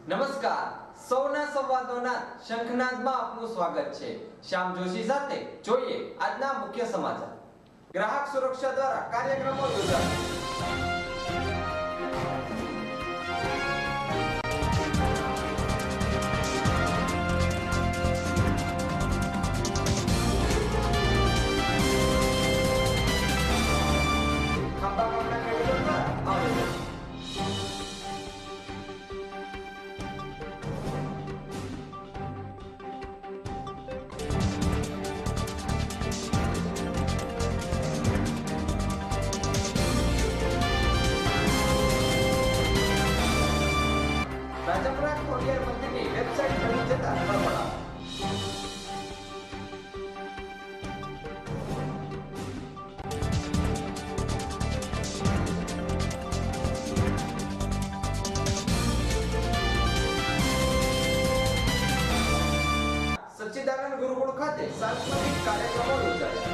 નમસ્કાર, સૌના સંવાદોના શંખનાદમાં આપનું સ્વાગત છે। શ્યામ જોશી સાથે જોઈએ આજના મુખ્ય સમાચાર। ગ્રાહક સુરક્ષા દ્વારા કાર્યક્રમો યોજાશે। રાજપરાજ કોરિયર મંદિરની વેબસાઇટ બની જતા ખળભળાટ। સચ્ચિદાનંદ ગુરુકુળ ખાતે સાંસ્કૃતિક કાર્યક્રમો યોજાયા।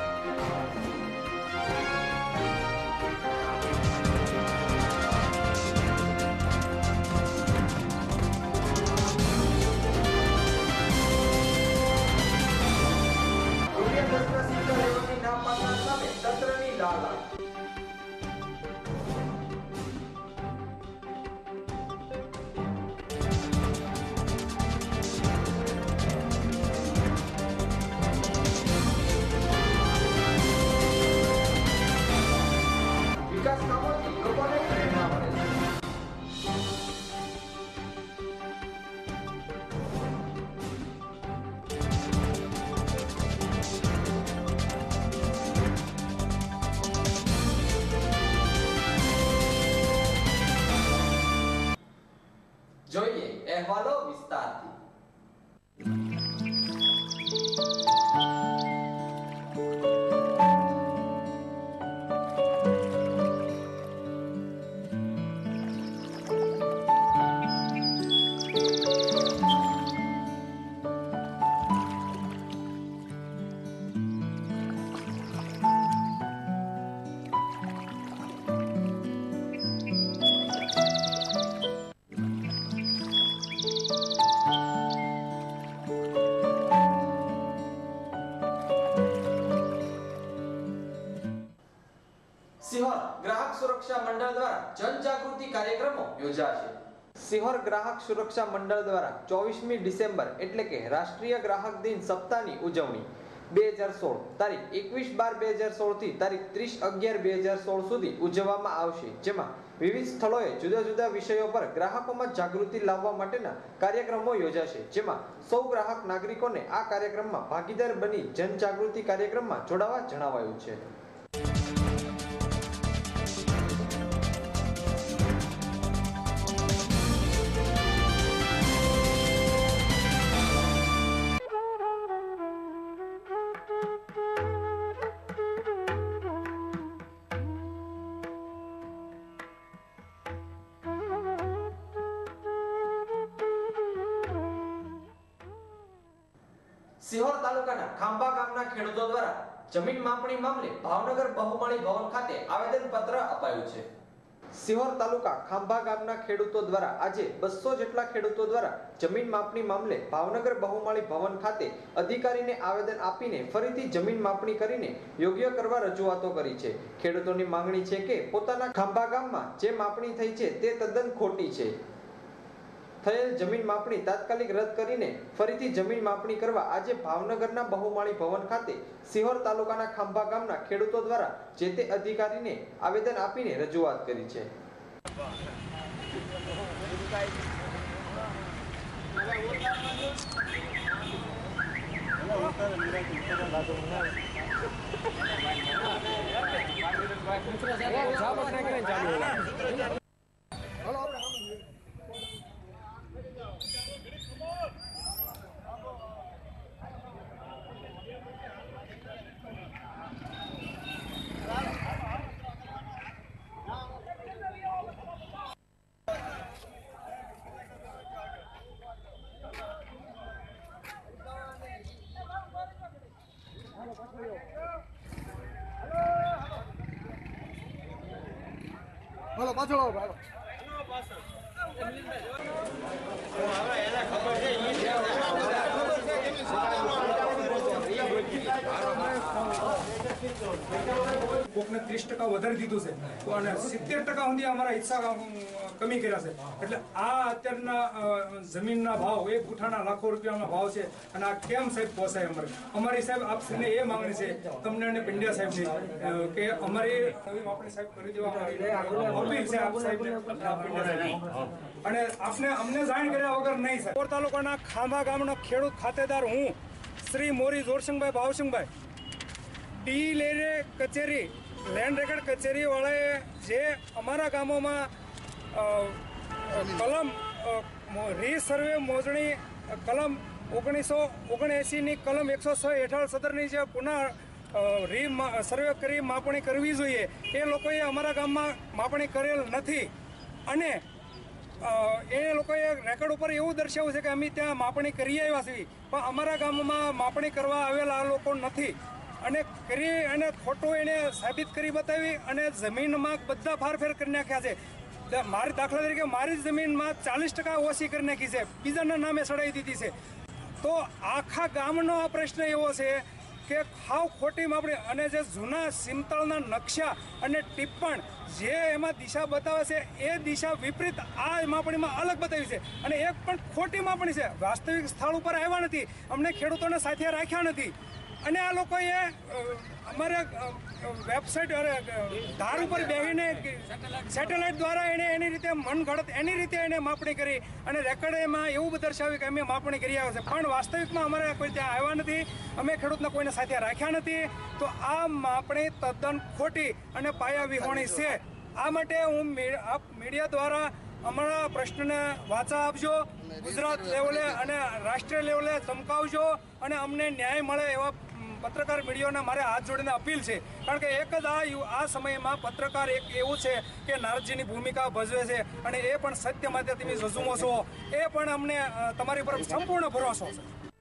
વિકાસ કામોથી લોકોને પ્રેરણા મળે છે। જોઈએ અહેવાલો વિસ્તારથી। સિહોર ગ્રાહક સુરક્ષા મંડળ દ્વારા જનજાગૃતિ કાર્યક્રમો યોજાશે। સિહોર ગ્રાહક સુરક્ષા મંડળ દ્વારા 24મી ડિસેમ્બર એટલે કે રાષ્ટ્રીય ગ્રાહક દિન સપ્તાહની ઉજવણી 2016 તારીખ 21/12/2016 થી તારીખ 30/11/2016 સુધી ઉજવવામાં આવશે, જેમાં વિવિધ સ્થળોએ જુદા જુદા વિષયો પર ગ્રાહકોમાં જાગૃતિ લાવવા માટેના કાર્યક્રમો યોજાશે, જેમાં સૌ ગ્રાહક નાગરિકોને આ કાર્યક્રમમાં ભાગીદાર બની જનજાગૃતિ કાર્યક્રમમાં જોડાવા જણાવાયું છે। સિહોર તાલુકાના ખાંભા ગામના ખેડૂતો દ્વારા જમીન માપણી મામલે ભાવનગર બહુમાળી ભવન ખાતે આવેદન પત્ર અપાયું છે। સિહોર તાલુકા ખાંભા ગામના ખેડૂતો દ્વારા આજે 200 જેટલા ખેડૂતો દ્વારા જમીન માપણી મામલે ભાવનગર બહુમાળી ભવન ખાતે અધિકારીને આવેદન આપીને ફરીથી જમીન માપણી કરીને યોગ્ય કરવા રજૂઆતો કરી છે। ખેડૂતોની માંગણી છે કે પોતાના ખાંભા ગામમાં જે માપણી થઈ છે તે તદ્દન ખોટી છે। થયેલ જમીન માપણી તાત્કાલિક રદ કરીને ફરીથી જમીન માપણી કરવા આજે ભાવનગરના બહુમાળી ભવન ખાતે સિહોર તાલુકાના ખાંભા ગામના ખેડૂતો દ્વારા જે તે અધિકારીને આવેદન આપીને રજૂઆત કરી છે। Halo, paso. કોકને 30% વધારી દીધું છે તો અને 70% સુધી અમારા હિસ્સા કમી કર્યા છે. એટલે આ અત્યારના જમીનના ભાવ 1 ગુઠાના લાખો રૂપિયાના ભાવ છે અને આ કેમ સાહેબ પોસાય? અમારી સાહેબ આપને એ માંગણી છે તમને અને પંડ્યા સાહેબની કે અમારી આપણે સાહેબ કરી દેવા અપીલ છે આપ સાહેબને અને આપને અમને જાણ કર્યા વગર નહીં. સાહેબ તાલુકાના ખાંભા ગામનો ખેડૂત ખાતેદાર હું શ્રી મોરી જોરસિંહભાઈ ભાવસિંહભાઈ ટી લેરે કચેરી લેન્ડ રેકર્ડ કચેરી વાળાએ જે અમારા ગામોમાં કલમ રીસર્વે મોજણી કલમ 1979ની કલમ 106 હેઠળ સદરની જે પુનઃ સર્વે કરી માપણી કરવી જોઈએ એ લોકોએ અમારા ગામમાં માપણી કરેલ નથી અને એ લોકોએ રેકોર્ડ ઉપર એવું દર્શાવ્યું છે કે અમે ત્યાં માપણી કરી આવ્યા છીએ પણ અમારા ગામમાં માપણી કરવા આવેલા આ લોકો નથી અને કરી અને ખોટું એને સાબિત કરી બતાવી અને જમીનમાં બધા ફારફેર કરી નાખ્યા છે. મારી દાખલા તરીકે મારી જમીનમાં 40% ઓછી કરી નાખી છે, બીજાના નામે ચડાવી દીધી છે. તો આખા ગામનો આ પ્રશ્ન એવો છે કે હાવ ખોટી માપણી અને જે જૂના સિમતળના નકશા અને ટિપ્પણ જે એમાં દિશા બતાવે છે એ દિશા વિપરીત આ માપણીમાં અલગ બતાવી છે અને એક પણ ખોટી માપણી છે. વાસ્તવિક સ્થળ ઉપર આવ્યા નથી, અમને ખેડૂતોને સાથે રાખ્યા નથી અને આ લોકોએ અમારે વેબસાઇટ ધાર ઉપર બેસીને સેટેલાઇટ દ્વારા એને એની રીતે મનગઢત એની રીતે એને માપણી કરી અને રેકોર્ડમાં એવું દર્શાવ્યું કે અમે માપણી કરી આવ્યા છે પણ વાસ્તવિકમાં અમારે કોઈ ત્યાં આવ્યા નથી, અમે ખેડૂતને કોઈને સાથે રાખ્યા નથી. તો આ માપણી તદ્દન ખોટી અને પાયા વિહોણી છે. આ માટે હું મીડિયા દ્વારા અમારા પ્રશ્નને વાચા આપજો, ગુજરાત લેવલે અને રાષ્ટ્રીય લેવલે ચમકાવજો અને અમને ન્યાય મળે એવા પત્રકાર મીડિયાને મારે હાથ જોડીને અપીલ છે. કારણ કે એક જ આ સમયમાં પત્રકાર એક એવું છે કે નારદજીની ભૂમિકા ભજવે છે અને એ પણ સત્ય માટે તમે ઝઝુમો છો એ પણ અમને તમારી પર સંપૂર્ણ ભરોસો છે.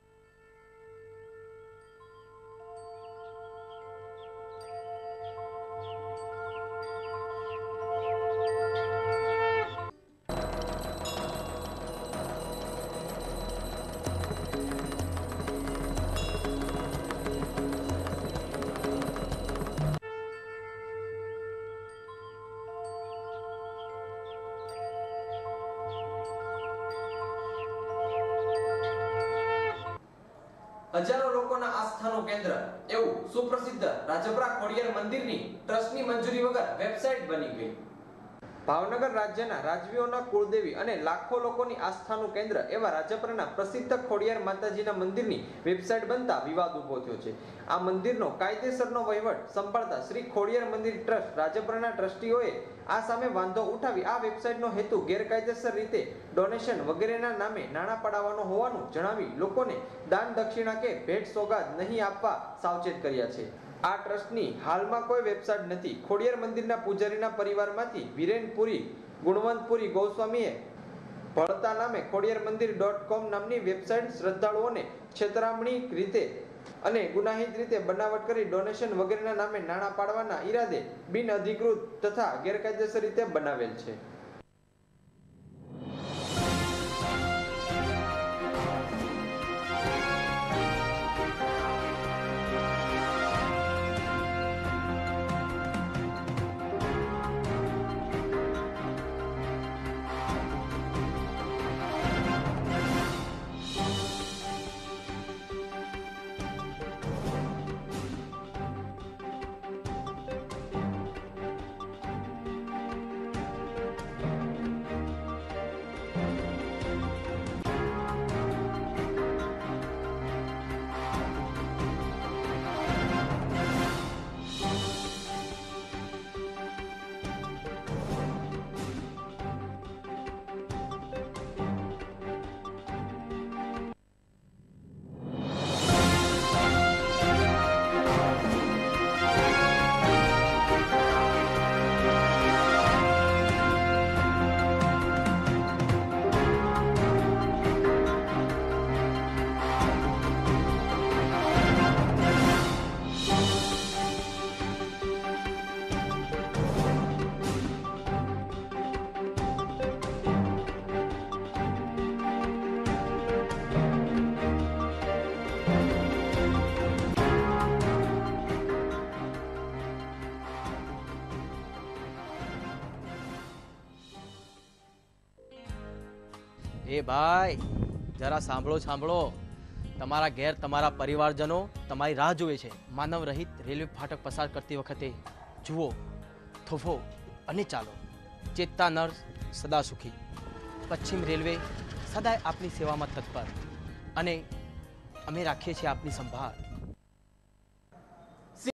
હજારો લોકોના આસ્થાનું કેન્દ્ર એવું સુપ્રસિદ્ધ રાજપરા ખોડિયાર મંદિરની ટ્રસ્ટની મંજૂરી વગર વેબસાઇટ બની ગઈ. ભાવનગર રાજ્યના રાજવીઓના કુળદેવી અને લાખો લોકોની આસ્થાનું કેન્દ્ર એવા રાજપરાના પ્રસિદ્ધ ખોડિયાર માતાજીના મંદિરની વેબસાઇટ બનતા વિવાદ ઉભો થયો છે. આ મંદિરનો કાયદેસરનો વહીવટ સંભાળતા શ્રી ખોડિયાર મંદિર ટ્રસ્ટ રાજપરાના ટ્રસ્ટીઓએ આ સામે વાંધો ઉઠાવી આ વેબસાઇટનો હેતુ ગેરકાયદેસર રીતે ડોનેશન વગેરેના નામે નાણાં પડાવવાનો હોવાનું જણાવી લોકોને દાન દક્ષિણા કે ભેટ સોગાદ નહીં આપવા સાવચેત કર્યા છે. આ ટ્રસ્ટની હાલમાં કોઈ વેબસાઇટ નથી. ખોડિયાર મંદિરના પૂજારીના પરિવારમાંથી વિરેનપુરી ગુણવંતપુરી ગોસ્વામીએ ભળતા નામે ખોડિયારમંદિર.com નામની વેબસાઇટ શ્રદ્ધાળુઓને છેતરામણી રીતે અને ગુનાહિત રીતે બનાવટ કરી ડોનેશન વગેરેના નામે નાણાં પાડવાના ઈરાદે બિનઅધિકૃત તથા ગેરકાયદેસર રીતે બનાવેલ છે. એ ભાઈ જરા સાંભળો સાંભળો, તમારા ઘેર તમારા પરિવારજનો તમારી રાહ જોવે છે. માનવ રહિત રેલવે ફાટક પસાર કરતી વખતે જુઓ, થોભો અને ચાલો. ચેતતા નર્સ સદા સુખી. પશ્ચિમ રેલવે સદાય આપની સેવામાં તત્પર, અને અમે રાખીએ છીએ આપની સંભાળ.